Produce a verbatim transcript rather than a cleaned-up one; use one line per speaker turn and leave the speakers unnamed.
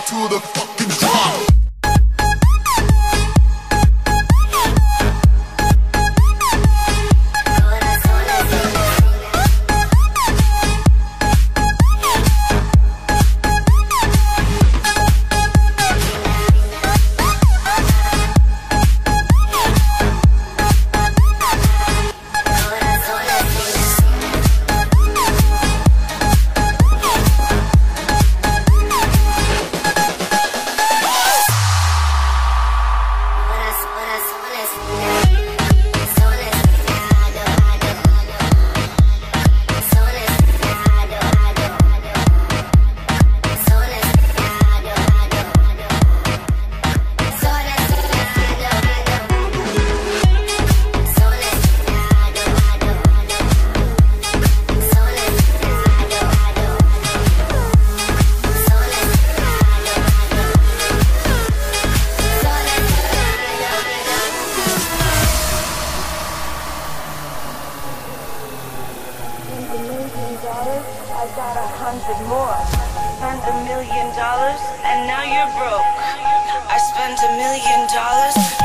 to the fucking drop.
I got a hundred more. Spent a million dollars and now you're broke. I spent a million dollars.